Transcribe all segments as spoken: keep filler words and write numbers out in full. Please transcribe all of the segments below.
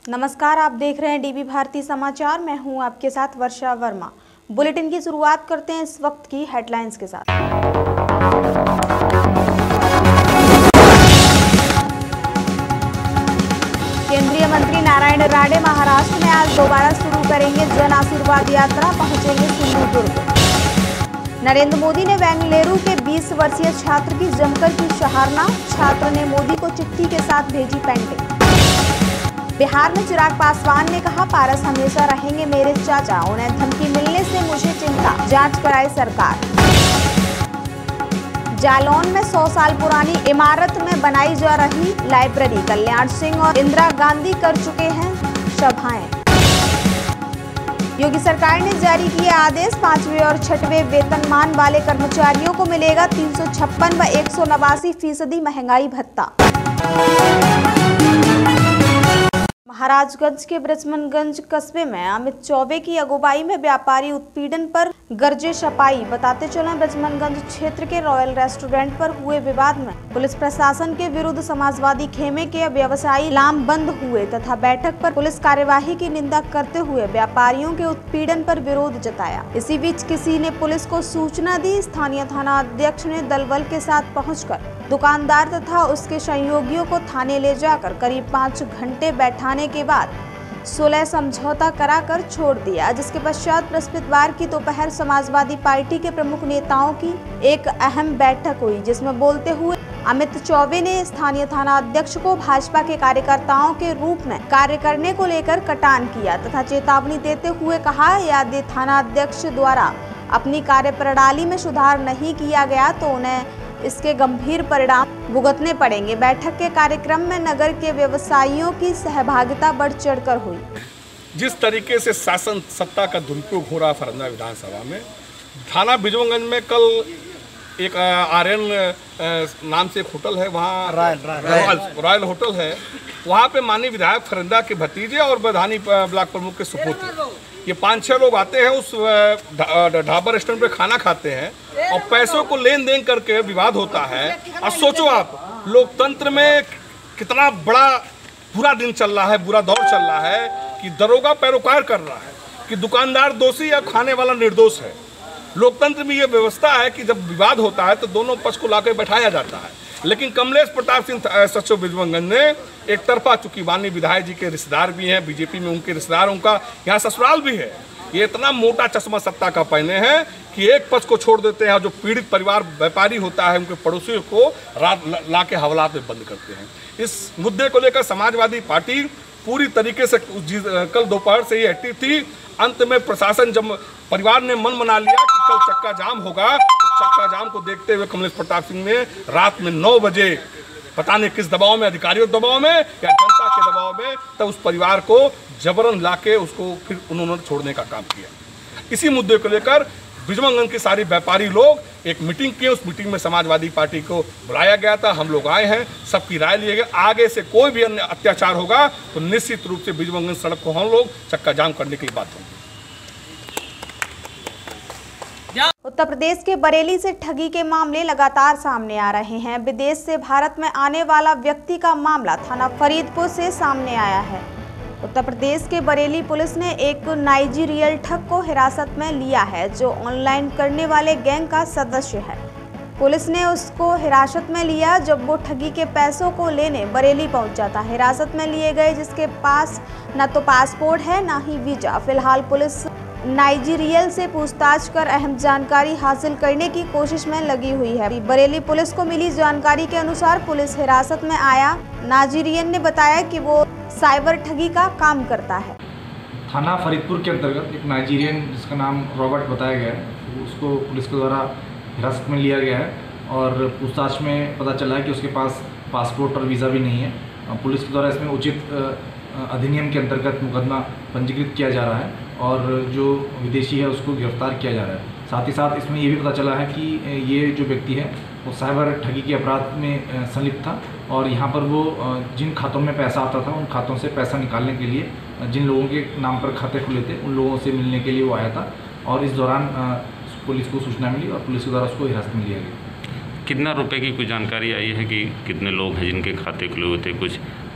नमस्कार, आप देख रहे हैं डीबी भारती समाचार। मैं हूं आपके साथ वर्षा वर्मा। बुलेटिन की शुरुआत करते हैं इस वक्त की हेडलाइंस के साथ। केंद्रीय मंत्री नारायण राणे महाराष्ट्र में आज दोबारा शुरू करेंगे जन आशीर्वाद यात्रा, पहुंचेंगे सिंधुदुर्ग। नरेंद्र मोदी ने बेंगलुरु के बीस वर्षीय छात्र की जमकर की सराहना, छात्र ने मोदी को चिट्ठी के साथ भेजी पेंटिंग। बिहार में चिराग पासवान ने कहा, पारस हमेशा रहेंगे मेरे चाचा, उन्हें धमकी मिलने से मुझे चिंता, जांच कराए सरकार। जालौन में सौ साल पुरानी इमारत में बनाई जा रही लाइब्रेरी, कल्याण सिंह और इंदिरा गांधी कर चुके हैं सभाएं। योगी सरकार ने जारी किए आदेश, पांचवें और छठवें वेतनमान वाले कर्मचारियों को मिलेगा तीन सौ छप्पन व एक सौ नवासी फीसदी महंगाई भत्ता। महाराजगंज के ब्रजमनगंज कस्बे में अमित चौबे की अगुवाई में व्यापारी उत्पीड़न पर गर्जे छपाई। बताते चलें, ब्रजमनगंज क्षेत्र के रॉयल रेस्टोरेंट पर हुए विवाद में पुलिस प्रशासन के विरुद्ध समाजवादी खेमे के व्यवसायी लामबंद हुए तथा बैठक पर पुलिस कार्यवाही की निंदा करते हुए व्यापारियों के उत्पीड़न पर विरोध जताया। इसी बीच किसी ने पुलिस को सूचना दी। स्थानीय थाना अध्यक्ष ने दलबल के साथ पहुंचकर दुकानदार तथा उसके सहयोगियों को थाने ले जाकर करीब पाँच घंटे बैठाने के बाद सुलह समझौता कराकर छोड़ दिया, जिसके पश्चात बृहस्पतिवार की दोपहर समाजवादी पार्टी के प्रमुख नेताओं की एक अहम बैठक हुई, जिसमें बोलते हुए अमित चौबे ने स्थानीय थाना अध्यक्ष को भाजपा के कार्यकर्ताओं के रूप में कार्य करने को लेकर कटान किया तथा चेतावनी देते हुए कहा, यदि थाना अध्यक्ष द्वारा अपनी कार्य प्रणाली में सुधार नहीं किया गया तो उन्हें इसके गंभीर परिणाम भुगतने पड़ेंगे। बैठक के कार्यक्रम में नगर के व्यवसायियों की सहभागिता बढ़ चढ़कर हुई। जिस तरीके से शासन सत्ता का दुरुपयोग हो रहा फरंदा विधानसभा में, थाना बिजोगंज में कल एक आर्यन नाम से एक होटल है, वहाँ रॉयल रॉयल रॉयल होटल है, वहाँ पे माननीय विधायक फरंदा के भतीजे और बधानी ब्लॉक प्रमुख के सुपुत्र, ये पाँच छः लोग आते हैं, उस ढाबा रेस्टोरेंट पे खाना खाते हैं और पैसों को लेन देन करके विवाद होता है। और सोचो आप, लोकतंत्र में कितना बड़ा बुरा दिन चल रहा है, बुरा दौर चल रहा है कि दरोगा पैरोकार कर रहा है कि दुकानदार दोषी या खाने वाला निर्दोष है। लोकतंत्र में ये व्यवस्था है कि जब विवाद होता है तो दोनों पक्ष को लाकर बैठाया जाता है, लेकिन कमलेश प्रताप सिंह सचिव बिजमनगंज ने एक तरफा, चूंकि वानी विधायक जी के रिश्तेदार भी हैं, बीजेपी में उनके रिश्तेदार, उनका यहाँ ससुराल भी है, ये इतना मोटा चश्मा सत्ता का पहने हैं कि एक पक्ष को छोड़ देते हैं, जो पीड़ित परिवार व्यापारी होता है उनके पड़ोसियों को रात ला के हवालात में बंद करते हैं। इस मुद्दे को लेकर समाजवादी पार्टी पूरी तरीके से कल दोपहर से ही एक्टिव थी। अंत में प्रशासन, जब परिवार ने मन बना लिया कि कल चक्का जाम होगा, तो चक्का जाम को देखते हुए कमलेश प्रताप सिंह ने रात में नौ बजे, पता नहीं किस दबाव में, अधिकारियों के दबाव में या जनता के दबाव में, तब उस परिवार को जबरन लाके उसको फिर उन्होंने छोड़ने का काम किया। इसी मुद्दे को लेकर बिजमनगंज के सारे व्यापारी लोग एक मीटिंग किए। उस मीटिंग में समाजवादी पार्टी को बुलाया गया था, हम लोग आए हैं, सबकी राय लिए गए। आगे से कोई भी अन्य अत्याचार होगा तो निश्चित रूप से बिजमनगंज सड़क को हम लोग चक्का जाम करने की बात होगी। उत्तर प्रदेश के बरेली से ठगी के मामले लगातार सामने आ रहे हैं। विदेश से भारत में आने वाला व्यक्ति का मामला थाना फरीदपुर से सामने आया है। उत्तर प्रदेश के बरेली पुलिस ने एक नाइजीरियल ठग को हिरासत में लिया है, जो ऑनलाइन करने वाले गैंग का सदस्य है। पुलिस ने उसको हिरासत में लिया जब वो ठगी के पैसों को लेने बरेली पहुंचा था। हिरासत में लिए गए जिसके पास न तो पासपोर्ट है न ही वीजा। फिलहाल पुलिस नाइजीरियल से पूछताछ कर अहम जानकारी हासिल करने की कोशिश में लगी हुई है। बरेली पुलिस को मिली जानकारी के अनुसार पुलिस हिरासत में आया नाइजीरियन ने बताया कि वो साइबर ठगी का काम करता है। थाना फरीदपुर के अंतर्गत एक नाइजीरियन जिसका नाम रॉबर्ट बताया गया है, उसको पुलिस के द्वारा हिरासत में लिया गया है और पूछताछ में पता चला है कि उसके पास पासपोर्ट और वीज़ा भी नहीं है। पुलिस के द्वारा इसमें उचित अधिनियम के अंतर्गत मुकदमा पंजीकृत किया जा रहा है और जो विदेशी है उसको गिरफ्तार किया जा रहा है। साथ ही साथ इसमें ये भी पता चला है कि ये जो व्यक्ति है वो साइबर ठगी के अपराध में संलिप्त था और यहाँ पर वो जिन खातों में पैसा आता था उन खातों से पैसा निकालने के लिए जिन लोगों के नाम पर खाते खुले थे उन लोगों से मिलने के लिए वो आया था और इस दौरान पुलिस को सूचना मिली और पुलिस के द्वारा उसको हिरासत में लिया गया। कितना रुपए की कुछ जानकारी आई है कि कितने लोग हैं जिनके खाते खुले हुए थे? कुछ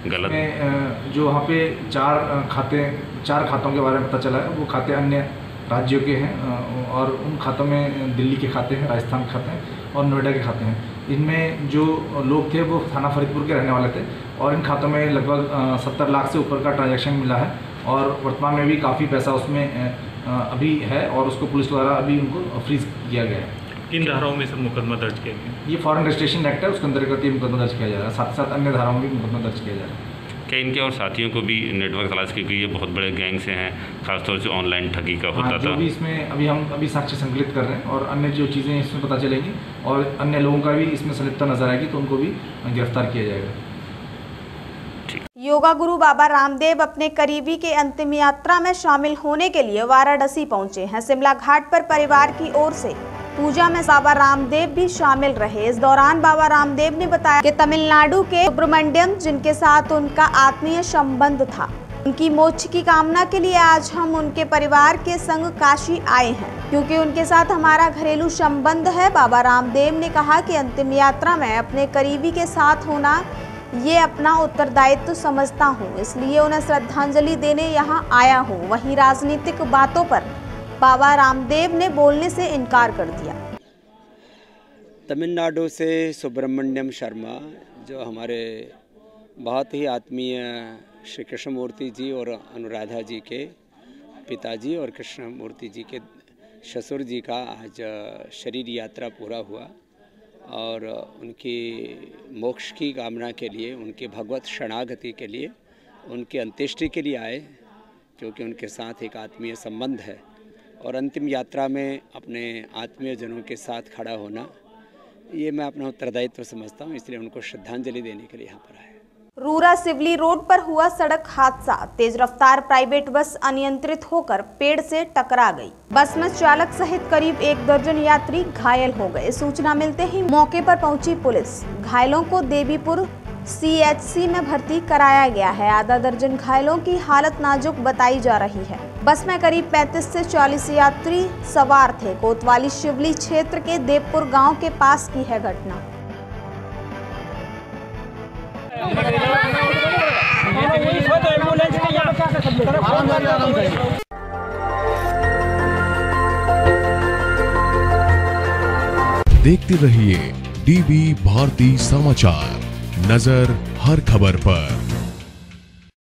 गलत में जो वहाँ पे चार खाते चार खातों के बारे में पता चला है। वो खाते अन्य राज्यों के हैं और उन खातों में दिल्ली के खाते हैं, राजस्थान के खाते हैं और नोएडा के खाते हैं। इनमें जो लोग थे वो थाना फरीदपुर के रहने वाले थे और इन खातों में लगभग सत्तर लाख से ऊपर का ट्रांजैक्शन मिला है और वर्तमान में भी काफ़ी पैसा उसमें अभी है और उसको पुलिस द्वारा अभी उनको फ्रीज किया गया है। किन धाराओं में सर मुकदमा दर्ज किया गया? ये फॉरेन रजिस्ट्रेशन एक्ट है, उसके अंतर्गत ये मुकदमा दर्ज किया जा रहा है। साथ साथ अन्य धाराओं में भी मुकदमा दर्ज किया जा रहा है। क्या इनके और साथियों को भी नेटवर्क तलाश की गई? ये बहुत बड़े गैंग से हैं, खासतौर से ऑनलाइन ठगी का होता हाँ, था। जो भी इसमें अभी हम अभी साक्ष्य संकलित कर रहे हैं और अन्य जो चीज़ें इसमें पता चलेंगी और अन्य लोगों का भी इसमें संलिप्तता नजर आएगी तो उनको भी गिरफ्तार किया जाएगा। योगा गुरु बाबा रामदेव अपने करीबी के अंतिम यात्रा में शामिल होने के लिए वाराणसी पहुंचे हैं। शिमला घाट पर परिवार की ओर से पूजा में बाबा रामदेव भी शामिल रहे। इस दौरान बाबा रामदेव ने बताया कि तमिलनाडु के सुब्रमण्यम, जिनके साथ उनका आत्मीय संबंध था, उनकी मोक्ष की कामना के लिए आज हम उनके परिवार के संग काशी आए हैं, क्योंकि उनके साथ हमारा घरेलू संबंध है। बाबा रामदेव ने कहा कि अंतिम यात्रा में अपने करीबी के साथ होना ये अपना उत्तरदायित्व समझता हूँ, इसलिए उन्हें श्रद्धांजलि देने यहाँ आया हूँ। वहीं राजनीतिक बातों पर बाबा रामदेव ने बोलने से इनकार कर दिया। तमिलनाडु से सुब्रमण्यम शर्मा, जो हमारे बहुत ही आत्मीय श्री कृष्णमूर्ति जी और अनुराधा जी के पिताजी और कृष्णमूर्ति जी के ससुर जी का आज शरीर यात्रा पूरा हुआ और उनकी मोक्ष की कामना के लिए, उनकी भगवत शरणागति के लिए, उनकी अंत्येष्टि के लिए आए, क्योंकि उनके साथ एक आत्मीय संबंध है और अंतिम यात्रा में अपने आत्मीय जनों के साथ खड़ा होना ये मैं अपना उत्तरदायित्व समझता हूँ, इसलिए उनको श्रद्धांजलि देने के लिए यहाँ पर आए। रूरा सिवली रोड पर हुआ सड़क हादसा। तेज रफ्तार प्राइवेट बस अनियंत्रित होकर पेड़ से टकरा गई। बस में चालक सहित करीब एक दर्जन यात्री घायल हो गए। सूचना मिलते ही मौके पर पहुंची पुलिस। घायलों को देवीपुर सी एच सी में भर्ती कराया गया है। आधा दर्जन घायलों की हालत नाजुक बताई जा रही है। बस में करीब पैंतीस से चालीस यात्री सवार थे। कोतवाली शिवली क्षेत्र के देवपुर गाँव के पास की है घटना। देखते रहिए डीवी भारती समाचार, नजर हर खबर पर।